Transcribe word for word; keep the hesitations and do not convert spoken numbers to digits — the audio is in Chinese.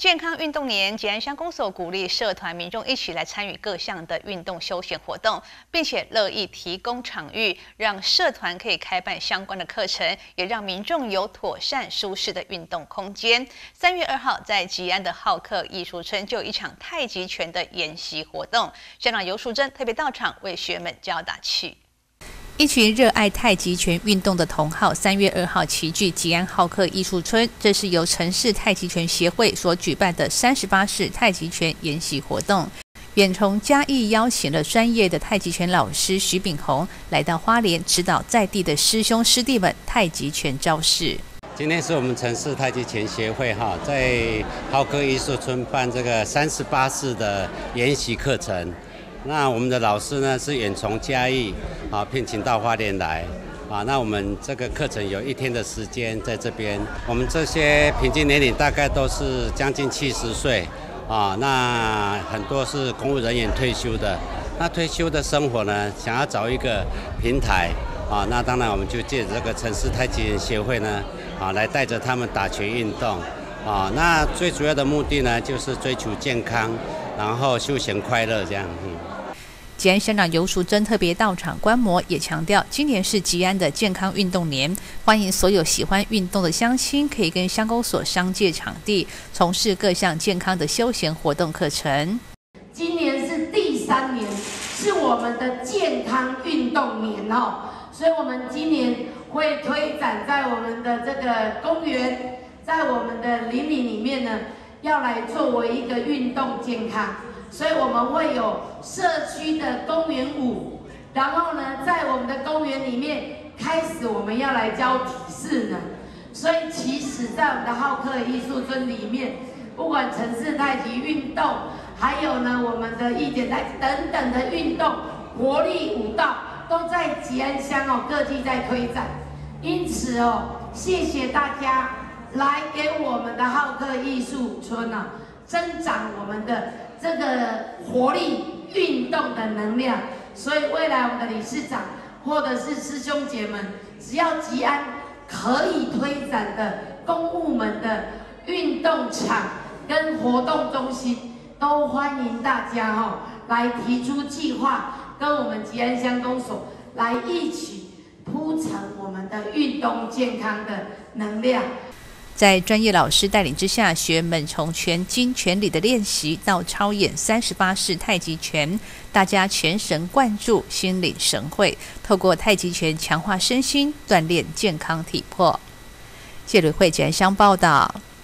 健康运动年，吉安乡公所鼓励社团民众一起来参与各项的运动休闲活动，并且乐意提供场域，让社团可以开办相关的课程，也让民众有妥善舒适的运动空间。三月二号，在吉安的浩克艺术村就有一场太极拳的研习活动，乡长游淑珍特别到场为学们加油打气。 一群热爱太极拳运动的同好，三月二号齐聚吉安浩克艺术村。这是由城市太极拳协会所举办的三十八式太极拳研习活动。远从嘉义邀请了专业的太极拳老师徐炳宏来到花莲，指导在地的师兄师弟们太极拳招式。 今天是我们城市太极拳协会哈，在浩克艺术村办这个三十八式的研习课程。 那我们的老师呢是远从嘉义啊聘请到花莲来啊，那我们这个课程有一天的时间在这边。我们这些平均年龄大概都是将近七十岁啊，那很多是公务人员退休的。那退休的生活呢，想要找一个平台啊，那当然我们就借这个城市太极协会呢啊，来带着他们打拳运动啊。那最主要的目的呢，就是追求健康，然后休闲快乐这样。嗯吉安乡长游淑珍特别到场观摩，也强调今年是吉安的健康运动年，欢迎所有喜欢运动的乡亲可以跟乡公所商借场地，从事各项健康的休闲活动课程。 今年是第三年，是我们的健康运动年哦，所以我们今年会推展在我们的这个公园，在我们的邻里里面呢，要来作为一个运动健康。 所以我们会有社区的公园舞，然后呢，在我们的公园里面开始我们要来教体式呢。所以其实，在我们的浩克艺术村里面，不管城市太极运动，还有呢我们的易点太极等等的运动，活力舞蹈都在吉安乡哦各地在推展。因此哦，谢谢大家来给我们的浩克艺术村啊，增长我们的 这个活力运动的能量，所以未来我们的理事长或者是师兄姐们，只要吉安可以推展的公务们的运动场跟活动中心，都欢迎大家哈、哦、来提出计划，跟我们吉安乡公所来一起铺陈我们的运动健康的能量。 在专业老师带领之下，学员们从全经全理的练习到操演三十八式太极拳，大家全神贯注，心领神会，透过太极拳强化身心，锻炼健康体魄。谢吕慧吉安乡报道。